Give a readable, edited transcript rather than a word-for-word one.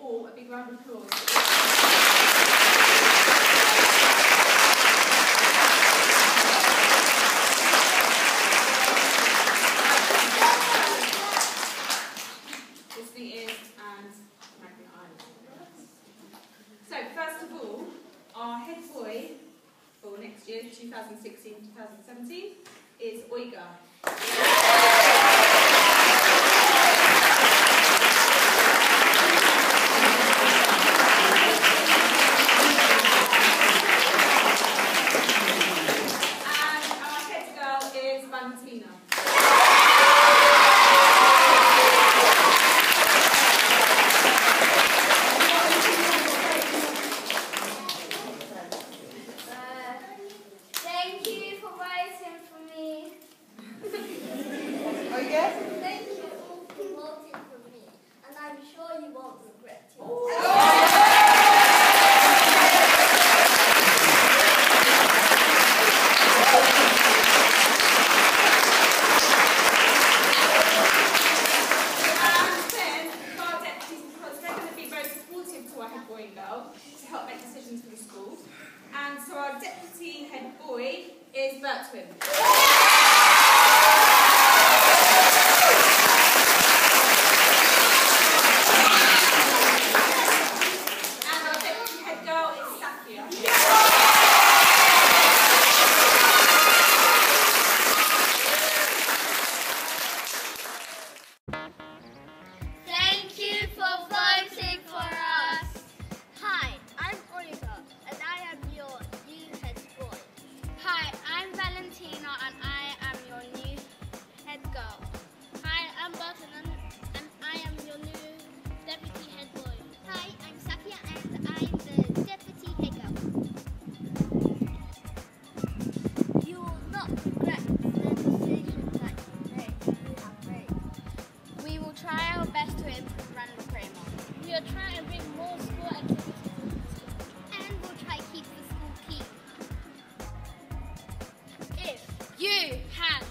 all a big round of applause. Listening ears and magnifying eyes. So first of all, our head boy for next year, 2016-2017, is Oiga. Valentina. Thank you for writing for me. Oh yes? Thank you for voting for me, and I'm sure you won't regret it. To help make decisions for the school. And so our deputy head boy is Bertwin. And our deputy head girl is Safia. Thank you for voting for us. Hi, I'm Oliver, and I am your new head boy. Hi, I'm Valentina, and I am your new head girl. Hi, I'm Barton, and I am your new deputy head boy. Hi, I'm Safia, and I'm the deputy head girl. You will not regret the decisions that you have made. We will try our best to improve Randall Kramer. We will try and bring more school activities into the school. And we'll try to keep the school clean. If you have